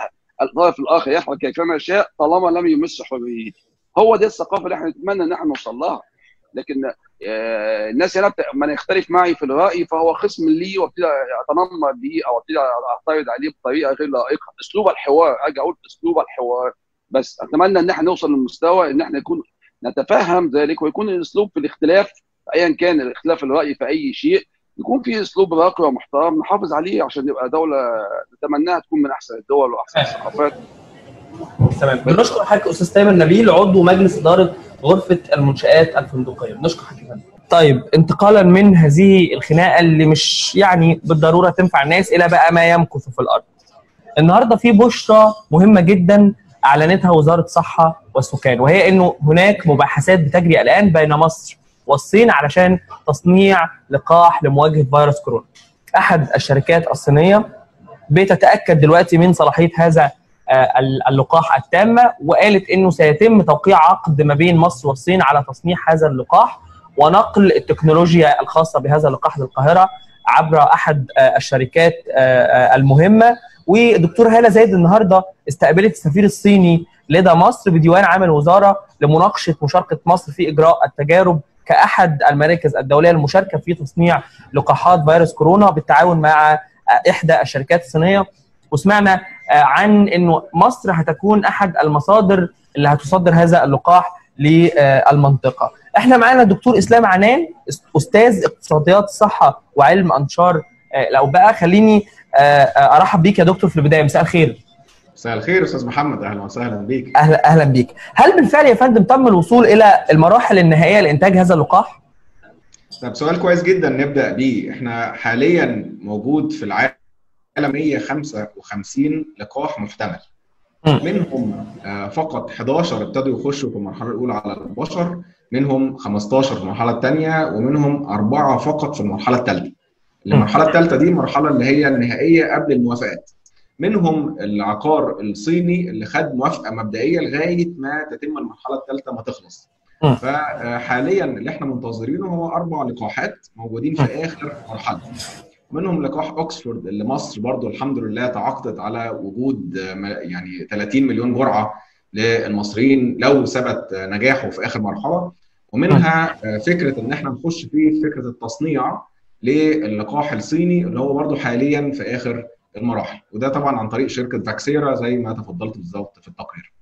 الطرف الاخر يفعل كيفما شاء طالما لم يمس حريته. هو دي الثقافه اللي احنا نتمنى ان احنا نوصل لها. لكن الناس هنا من يختلف معي في الراي فهو خصم لي، وابتدي اتنمر بيه او ابتدي اعترض عليه بطريقه غير لائقه. اسلوب الحوار، اجي اقول اسلوب الحوار بس. اتمنى ان احنا نوصل للمستوى ان احنا نكون نتفهم ذلك، ويكون الاسلوب في الاختلاف ايا كان الاختلاف الراي في اي شيء يكون في اسلوب راقي ومحترم نحافظ عليه عشان نبقى دوله نتمناها تكون من احسن الدول واحسن الثقافات. تمام. بنشكر حضرتك استاذ تامر نبيل، عضو مجلس اداره غرفه المنشآت الفندقيه. بنشكر حضرتك. طيب، انتقالا من هذه الخناقه اللي مش يعني بالضروره تنفع الناس الى بقى ما يمكث في الارض. النهارده في بشرى مهمه جدا اعلنتها وزاره الصحه والسكان، وهي انه هناك مباحثات بتجري الان بين مصر والصين علشان تصنيع لقاح لمواجهه فيروس كورونا. احد الشركات الصينيه بتتاكد دلوقتي من صلاحيه هذا اللقاح التامه، وقالت انه سيتم توقيع عقد ما بين مصر والصين على تصنيع هذا اللقاح ونقل التكنولوجيا الخاصه بهذا اللقاح للقاهره عبر احد الشركات المهمه. ودكتور هاله زايد النهارده استقبلت السفير الصيني لدى مصر بديوان عام الوزاره لمناقشه مشاركه مصر في اجراء التجارب كاحد المراكز الدوليه المشاركه في تصنيع لقاحات فيروس كورونا بالتعاون مع احدى الشركات الصينيه. وسمعنا عن انه مصر هتكون احد المصادر اللي هتصدر هذا اللقاح للمنطقه. احنا معانا الدكتور اسلام عنان، استاذ اقتصاديات الصحه وعلم انشار الاوبئه. خليني ارحب بيك يا دكتور في البدايه. مساء الخير. مساء الخير استاذ محمد، اهلا وسهلا بيك. اهلا بيك. هل بالفعل يا فندم تم الوصول الى المراحل النهائيه لانتاج هذا اللقاح؟ طب سؤال كويس جدا نبدا بيه. احنا حاليا موجود في العالم 155 لقاح محتمل، منهم فقط 11 ابتدوا يخشوا في المرحله الاولى على البشر، منهم 15 في المرحله الثانيه، ومنهم 4 فقط في المرحله الثالثه. المرحله الثالثه دي المرحله اللي هي النهائيه قبل الموافقات. منهم العقار الصيني اللي خد موافقه مبدئيه لغايه ما تتم المرحله الثالثه ما تخلص. فحاليا اللي احنا منتظرينه هو 4 لقاحات موجودين في اخر مرحله. منهم لقاح اوكسفورد اللي مصر برضو الحمد لله تعاقدت على وجود يعني 30 مليون جرعه للمصريين لو ثبت نجاحه في اخر مرحله. ومنها فكره ان احنا نخش في فكره التصنيع للقاح الصيني اللي هو برضو حاليا في اخر المراحل، وده طبعا عن طريق شركه فاكسيرا زي ما تفضلت بالظبط في التقرير.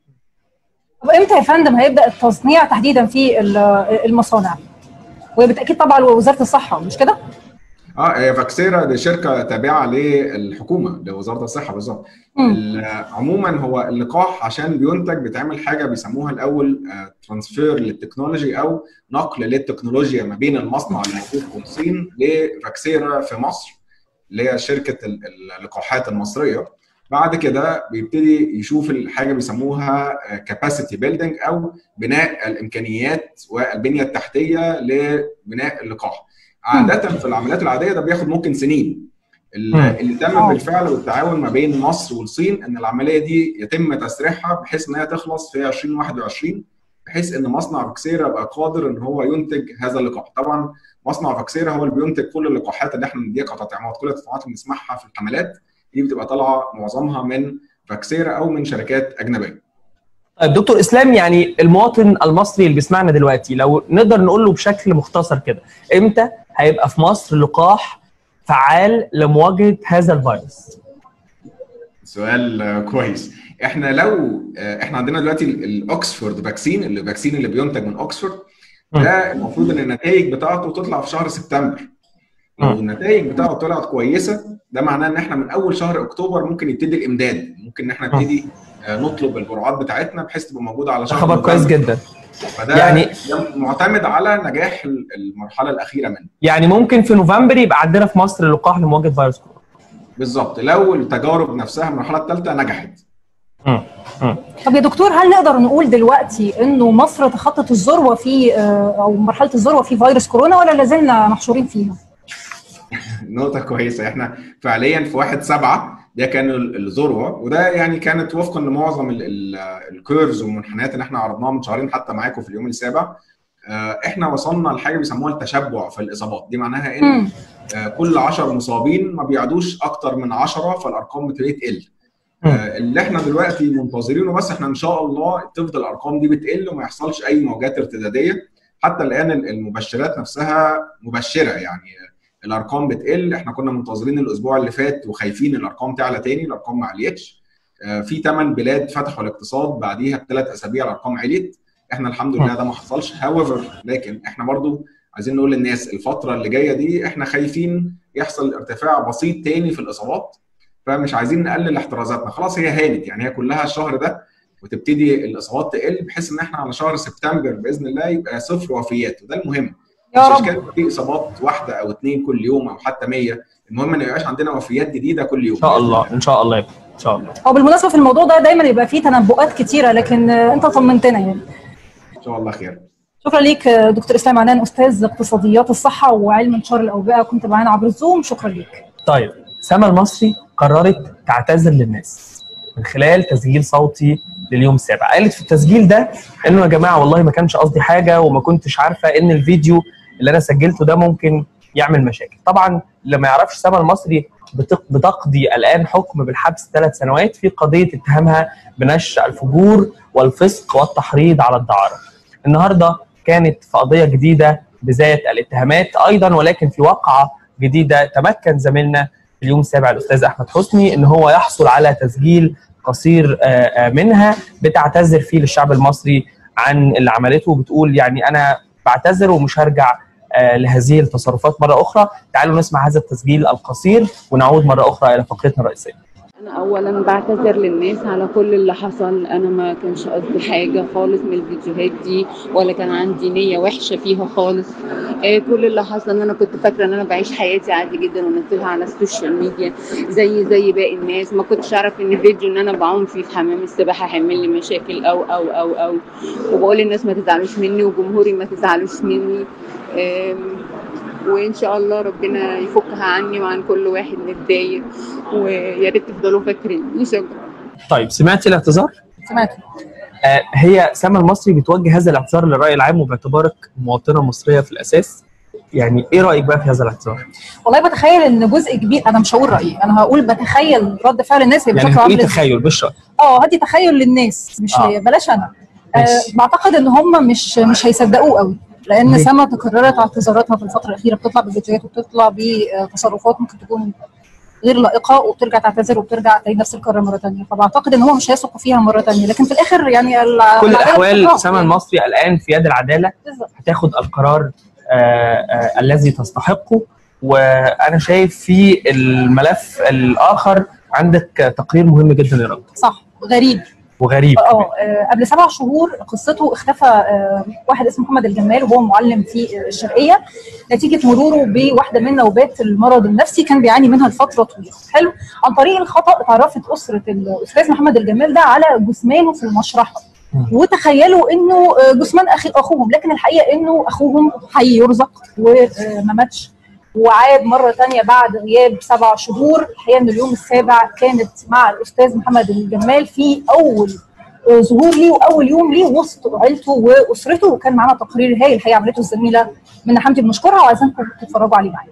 وامتى يا فندم هيبدا التصنيع تحديدا في المصانع؟ وبالتاكيد طبعا وزاره الصحه، مش كده؟ هي فاكسيرا دي شركه تابعه للحكومه لوزاره الصحه بالظبط. عموما هو اللقاح عشان بينتج بيتعمل حاجه بيسموها الاول ترانسفير للتكنولوجي او نقل للتكنولوجيا ما بين المصنع اللي موجود في الصين لفاكسيرا في مصر اللي هي شركه اللقاحات المصريه. بعد كده بيبتدي يشوف الحاجه بيسموها كاباسيتي بيلدينج او بناء الامكانيات والبنيه التحتيه لبناء اللقاح. عاده في العمليات العاديه ده بياخد ممكن سنين. اللي تم بالفعل بالتعاون ما بين مصر والصين ان العمليه دي يتم تسريحها بحيث ان هي تخلص في 2021 بحيث ان مصنع فاكسيرا يبقى قادر ان هو ينتج هذا اللقاح. طبعا مصنع فاكسيرا هو اللي بينتج كل اللقاحات اللي احنا بنديها كتطعيمات، كل التطعيمات اللي بنسمعها في الحملات دي بتبقى طالعه معظمها من فاكسيرا او من شركات اجنبيه. طيب دكتور اسلام، يعني المواطن المصري اللي بيسمعنا دلوقتي لو نقدر نقول له بشكل مختصر كده، امتى هيبقى في مصر لقاح فعال لمواجهه هذا الفيروس؟ سؤال كويس. احنا لو احنا عندنا دلوقتي الاوكسفورد فاكسين، الفاكسين اللي بينتج من اوكسفورد ده المفروض ان النتائج بتاعته تطلع في شهر سبتمبر. لو النتائج بتاعته طلعت كويسه ده معناه ان احنا من اول شهر اكتوبر ممكن يبتدي الامداد، ممكن ان احنا نبتدي نطلب الجرعات بتاعتنا بحيث تبقى موجوده على شهر. خبر كويس جدا. فده يعني معتمد على نجاح المرحله الاخيره منه. يعني ممكن في نوفمبر يبقى عندنا في مصر لقاح لمواجهه فيروس كورونا. بالظبط، لو التجارب نفسها المرحله الثالثه نجحت. طب يا دكتور، هل نقدر نقول دلوقتي انه مصر تخطت الذروه في او مرحله الذروه في فيروس كورونا ولا لازلنا محشورين فيها؟ نقطه كويسه. احنا فعليا في 1/7 ده كان الذروه، وده يعني كانت وفقا لمعظم الكيرفز والمنحنيات اللي احنا عرضناها من شهرين حتى معاكم في اليوم السابع. احنا وصلنا لحاجه بيسموها التشبع في الاصابات. دي معناها ان كل 10 مصابين ما بيعدوش اكتر من 10 فالارقام بتبتدي تقل. اللي احنا دلوقتي منتظرينه بس احنا ان شاء الله تفضل الارقام دي بتقل وما يحصلش اي موجات ارتداديه. حتى الان المبشرات نفسها مبشره، يعني الارقام بتقل. احنا كنا منتظرين الاسبوع اللي فات وخايفين الارقام تعلى تاني، الارقام ما عليتش. في 8 بلاد فتحوا الاقتصاد بعديها ب3 اسابيع الارقام عليت. احنا الحمد لله ده ما حصلش. لكن احنا برضو عايزين نقول للناس الفتره اللي جايه دي احنا خايفين يحصل ارتفاع بسيط تاني في الاصابات، فمش عايزين نقلل احترازاتنا. خلاص هي هانت، يعني هي كلها الشهر ده وتبتدي الاصابات تقل، بحيث ان احنا على شهر سبتمبر باذن الله يبقى 0 وفيات، وده المهم. يا مش رب. اشكال في اصابات واحده او 2 كل يوم او حتى 100، المهم ان ما يبقاش عندنا وفيات جديده كل يوم. ان شاء الله ان شاء الله يا ابني. ان شاء الله. هو بالمناسبه في الموضوع ده دايما يبقى فيه تنبؤات كتيره، لكن انت طمنتنا يعني. ان شاء الله خير. شكرا ليك دكتور اسلام عنان، استاذ اقتصاديات الصحه وعلم انتشار الاوبئه، كنت معانا عبر الزوم. شكرا ليك. طيب، سما المصري قررت تعتذر للناس من خلال تسجيل صوتي لليوم السابع. قالت في التسجيل ده انه يا جماعه والله ما كانش قصدي حاجه، وما كنتش عارفه ان الفيديو اللي انا سجلته ده ممكن يعمل مشاكل. طبعا اللي ما يعرفش، سما المصري بتقضي الان حكم بالحبس 3 سنوات في قضيه اتهامها بنشر الفجور والفسق والتحريض على الدعاره. النهارده كانت في قضيه جديده بذات الاتهامات ايضا، ولكن في واقعه جديده تمكن زميلنا في اليوم السابع الاستاذ احمد حسني ان هو يحصل على تسجيل قصير منها بتعتذر فيه للشعب المصري عن اللي عملته، وبتقول يعني انا بعتذر ومش هرجع لهذه التصرفات مره اخرى. تعالوا نسمع هذا التسجيل القصير ونعود مره اخرى الى فقرتنا الرئيسيه. أنا أولاً بعتذر للناس على كل اللي حصل. أنا ما كانش قصدي حاجة خالص من الفيديوهات دي، ولا كان عندي نية وحشة فيها خالص. كل اللي حصل إن أنا كنت فاكرة إن أنا بعيش حياتي عادي جدا ونزلها على السوشيال ميديا زي باقي الناس. ما كنتش أعرف إن فيديو إن أنا بعوم فيه في حمام السباحة هيعمل لي مشاكل أو وبقول للناس ما تزعلوش مني وجمهوري ما تزعلوش مني. وان شاء الله ربنا يفكها عني وعن كل واحد متضايق، ويا ريت تفضلوا فاكرين. شكرا. طيب، سمعتي الاعتذار؟ سمعت. هي سما المصري بتوجه هذا الاعتذار للراي العام، وباعتبارك مواطنه مصريه في الاساس، يعني ايه رايك بقى في هذا الاعتذار؟ والله بتخيل ان جزء كبير، انا مش هقول رايي، انا هقول بتخيل رد فعل الناس يعني بشكل عام. تخيل مش راي. هدي تخيل للناس، مش بلاش انا. بعتقد ان هم مش هيصدقوه قوي، لان سما تكررت اعتذاراتها في الفتره الاخيره، بتطلع بفيديوهات وبتطلع بتصرفات ممكن تكون غير لائقه، وبترجع تعتذر وبترجع تعيد نفس الكره مره ثانيه. فبعتقد ان هو مش هيثقوا فيها مره ثانيه، لكن في الاخر يعني كل الاحوال سما المصري الان في يد العداله هتاخد القرار الذي تستحقه. وانا شايف في الملف الاخر عندك تقرير مهم جدا يا راجل. صح، غريب وغريب. قبل 7 شهور قصته اختفى واحد اسمه محمد الجمال، وهو معلم في الشرقيه، نتيجه مروره بواحده من نوبات المرض النفسي كان بيعاني منها لفتره طويله. حلو. عن طريق الخطا اتعرفت اسره الاستاذ محمد الجمال ده على جثمانه في المشرحه، وتخيلوا انه جثمان اخوهم، لكن الحقيقه انه اخوهم حي يرزق وما ماتش، وعاد مره ثانيه بعد غياب 7 شهور. الحقيقه ان اليوم السابع كانت مع الاستاذ محمد الجمال في اول ظهور ليه واول يوم ليه وسط عيلته واسرته، وكان معانا تقرير هايل الحقيقه عملته الزميله منى حمدي، بنشكرها وعايزينكم تتفرجوا عليه معايا.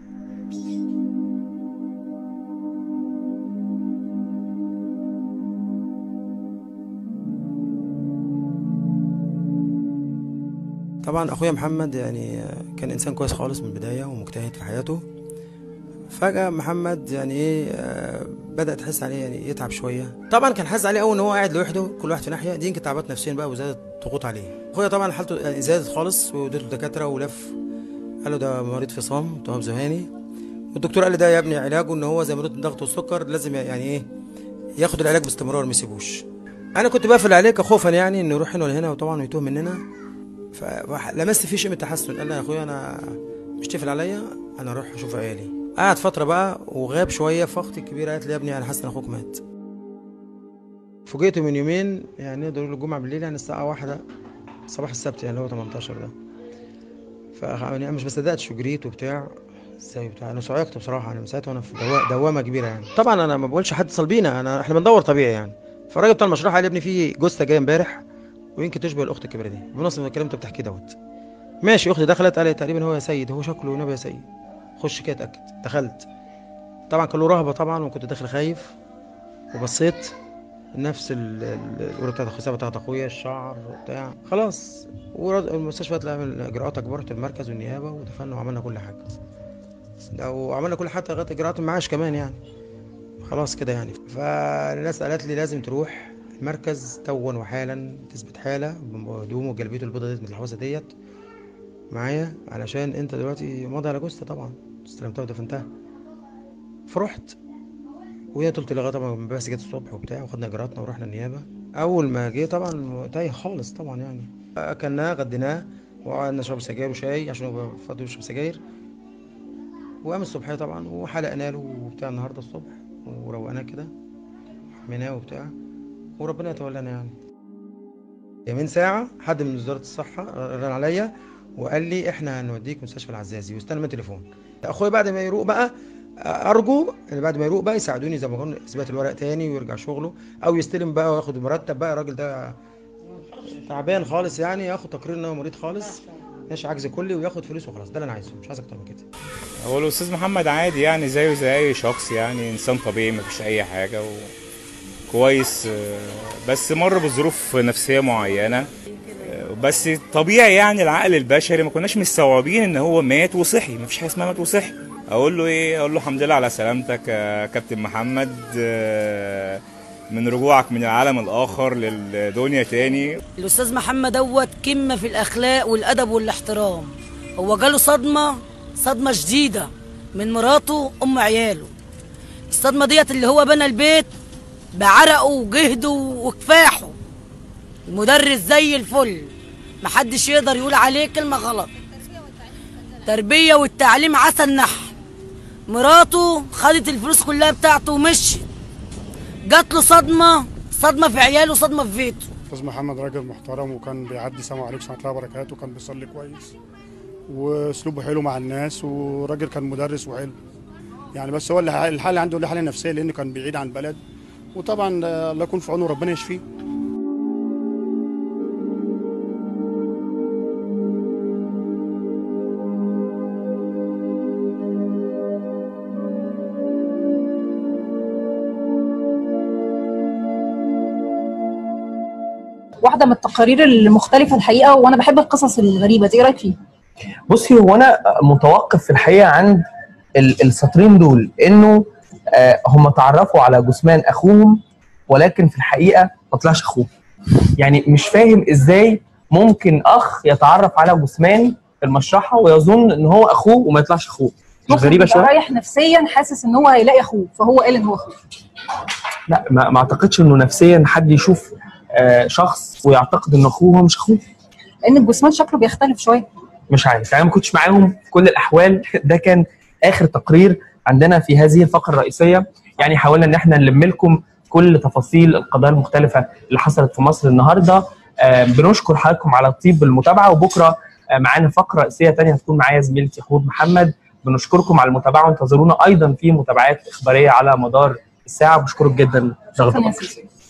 طبعا اخويا محمد يعني كان انسان كويس خالص من البدايه ومجتهد في حياته. فجاه محمد يعني ايه بدات تحس عليه يعني يتعب شويه. طبعا كان حاسس عليه قوي ان هو قاعد لوحده، كل واحد في ناحيه، دي يمكن تعبات نفسيا بقى وزادت ضغوط عليه. اخويا طبعا حالته يعني زادت خالص، وديته الدكاتره ولف، قال له ده مريض فصام التهاب ذهاني، والدكتور قال لي ده يا ابني علاجه ان هو زي مريض الضغط والسكر لازم يعني ايه ياخد العلاج باستمرار ما يسيبوش. انا كنت بقفل عليك خوفا يعني انه يروح هنا ولا هنا، وطبعا يتوه مننا. فلمست فيه شيء من التحسن، قال لي يا اخويا انا مش تقفل عليا، انا اروح اشوف عيالي. قعد فتره بقى وغاب شويه، فاختي الكبيره قالت لي يا ابني انا حاسس ان اخوك مات. فوجئته من يومين، يعني نقدر نقول الجمعه بالليل، يعني الساعه 1 صباح السبت، يعني اللي هو 18 ده. فانا مش مصدقتش وجريت وبتاع ازاي بتاع، انا صعقت بصراحه. انا ساعتها وانا في دوامه كبيره يعني. طبعا انا ما بقولش حد اتصل بينا، احنا بندور طبيعي يعني. فالراجل بتاع المشروع قال لي يا ابني في جثه جايه امبارح ويمكن تشبه الاخت الكبيره دي، بنص من الكلام انت بتحكيه دوت. ماشي. اختي دخلت قالت تقريبا هو يا سيد، هو شكله نبي يا سيد، خش كده اتاكد. دخلت طبعا كان له رهبه طبعا، وكنت داخل خايف. وبصيت نفس الأولى بتاعت أخويا بتاعت أخويا، الشعر وبتاع، خلاص. والمستشفى طلع من إجراءات أجبرة المركز والنيابة ودفعنا وعملنا كل حاجة، وعملنا كل حاجة لغاية إجراءات المعاش كمان يعني، خلاص كده يعني. فالناس قالت لي لازم تروح المركز توا وحالا، تثبت حالة بهدومه وجلبيته البيضة ديت الحوسة ديت معايا، علشان أنت دلوقتي ماضي على جثة طبعا استلمتها ودفنتها. فرحت وهي قلت لغايه طبعا بس جت الصبح وبتاع، وخدنا اجراءاتنا ورحنا النيابه. اول ما جه طبعا تايه خالص طبعا يعني، اكلناه غديناه وقعدنا نشرب سجاير وشاي عشان هو فاضي يشرب سجاير، وقام الصبحيه طبعا وحلقنا له وبتاع النهارده الصبح وروقناه كده حميناه وبتاع، وربنا يتولانا يعني. من ساعه حد من وزاره الصحه رن عليا وقال لي احنا هنوديك مستشفى العزازي، واستنى من تليفون. اخويا بعد ما يروق بقى، ارجو ان بعد ما يروق بقى يساعدوني زي ما قلنا اثبات الورق تاني ويرجع شغله، او يستلم بقى وياخد مرتب بقى. الراجل ده تعبان خالص يعني، ياخد تقرير ان هو مريض خالص، ماشي عجز كلي، وياخد فلوس وخلاص. ده اللي انا عايزه، مش عايز اكتر من كده. هو الاستاذ محمد عادي يعني، زيه زي اي شخص يعني، انسان طبيعي مفيش اي حاجه وكويس، بس مر بظروف نفسيه معينه، بس طبيعي يعني العقل البشري ما كناش مستوعبين ان هو مات وصحي، مفيش حاجه اسمها مات وصحي. اقول له ايه؟ اقول له الحمد لله على سلامتك يا كابتن محمد، من رجوعك من العالم الاخر للدنيا تاني. الاستاذ محمد دوت قمه في الاخلاق والادب والاحترام. هو جاله صدمه شديده من مراته ام عياله. الصدمه ديت اللي هو بنى البيت بعرقه وجهده وكفاحه، المدرس زي الفل، محدش يقدر يقول عليه كلمه غلط، تربيه والتعليم عسل نحل. مراته خدت الفلوس كلها بتاعته ومشيت، جات له صدمه في عياله وصدمه في بيته. استاذ محمد راجل محترم، وكان بيعدي سلام عليكم ورحمه الله وبركاته، وكان بيصلي كويس واسلوبه حلو مع الناس، وراجل كان مدرس وحلو يعني. بس هو الحاله عنده له حاله نفسيه لانه كان بعيد عن البلد، وطبعا الله يكون في عونه وربنا يشفيه. واحده من التقارير المختلفه الحقيقه، وانا بحب القصص الغريبه دي، ايه رايك فيها؟ بصي، هو انا متوقف في الحقيقه عند السطرين دول، انه هم تعرفوا على جثمان اخوهم ولكن في الحقيقه ما طلعش اخوه. يعني مش فاهم ازاي ممكن اخ يتعرف على جثمان في المشرحه ويظن ان هو اخوه وما يطلعش اخوه. مش غريبه شويه؟ رايح نفسيا حاسس ان هو هيلاقي اخوه، فهو قال ان هو اخوه. لا، ما اعتقدش انه نفسيا حد يشوف شخص ويعتقد ان اخوه هو مش اخوه، لان الجثمان شكله بيختلف شويه. مش عارف، انا ما كنتش معاهم في كل الاحوال. ده كان اخر تقرير عندنا في هذه الفقره الرئيسيه. يعني حاولنا ان احنا نلم لكم كل تفاصيل القضايا المختلفه اللي حصلت في مصر النهارده. بنشكر حضراتكم على طيب المتابعه، وبكره معانا فقره رئيسيه ثانيه هتكون معايا زميلتي حور محمد. بنشكركم على المتابعه، وانتظرونا ايضا في متابعات اخباريه على مدار الساعه. بشكرك جدا. شكرا يا سيدي.